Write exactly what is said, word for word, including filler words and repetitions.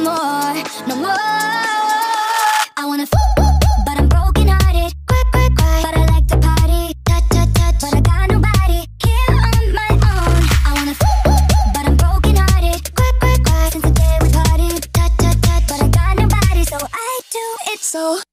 more, no more. I wanna f but I'm broken hearted. Cry, cry, cry, but I like to party. Touch, touch, touch, but I got nobody here on my own. I wanna f but I'm broken hearted. Cry, cry, cry, since the day we parted. Touch, touch, touch, but I got nobody, so I do it so.